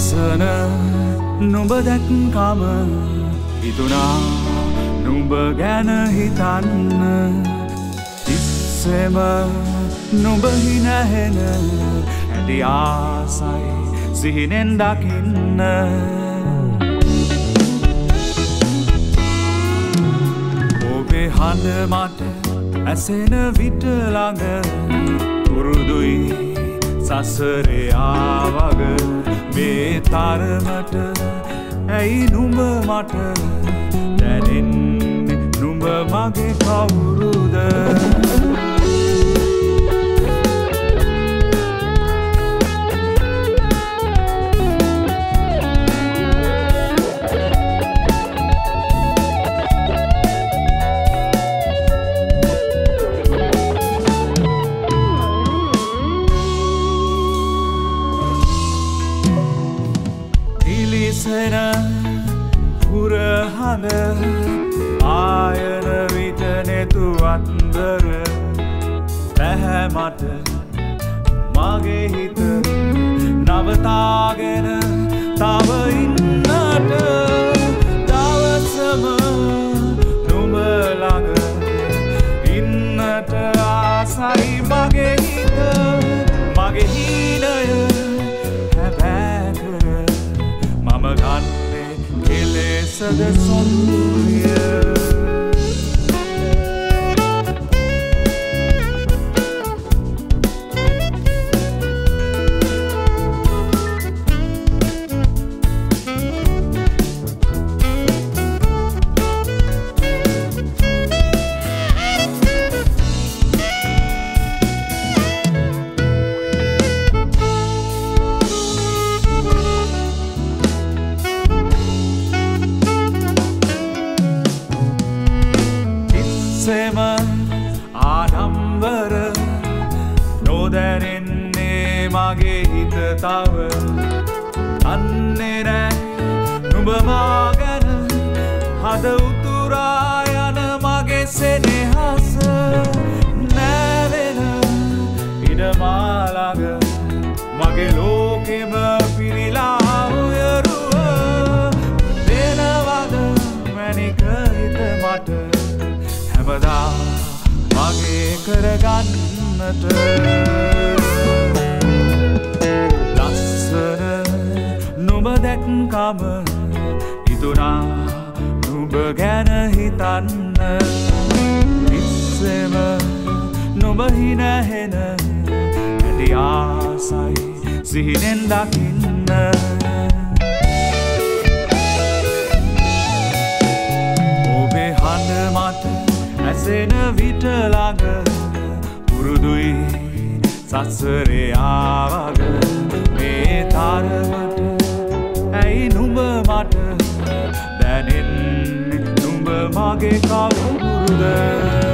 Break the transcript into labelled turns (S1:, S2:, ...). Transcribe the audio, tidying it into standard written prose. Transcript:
S1: ලස්සන නුඹ දැක්කම හිතුණා නුඹ ගැන හිතන්න ඉස්සෙම නුඹ හිනහෙන ඇති ආසයි සිහිනෙන් දකින්න ඔබේ හඬ මට ඇසෙන විට ළඟ පුරුදුයි සසරේ ආවග මේ තරමට ඇයි නුඹ මට දැනෙන්නේ නුඹ මගේ කවුරුද පුරහඳ ආයන විට නෙතු අත්දර පැහැමට මගේ හිත නවතාගෙන තව ඉන්නට දවසම නුඹ ළඟ ඉන්නට ආසයි මගේ හිත මගේ හීනය හැබෑ මම ගන්නේ කෙලෙසද සොන්දුය ආඩම්බර නොදැනෙන්නේ මගේ හිත තව අන්නේ නෑ නුඹ මා ගැන හද උතුරා යන මගේ සෙනෙහස නැවෙන ඉඩමා ළඟ මගේ ලෝකෙම පිරිලා උයරුව දෙනවද මැනික හිත මට හැමදා මගේ කරගන්නට ලස්සන නුඹ දැක්කම හිතුණා නුඹ ගැන හිතන්න ඉස්සෙම නුඹ හිනහෙන ඇති ආසයි සිහිනෙන් දකින්න ඔබේ හඬ මට ඇසෙන විට ළඟ පුරුදුයි සසරේ ආවග මේ තරමට ඇයි නුඹ මට දැනෙන්නේ නුඹ මගේ කවුරුද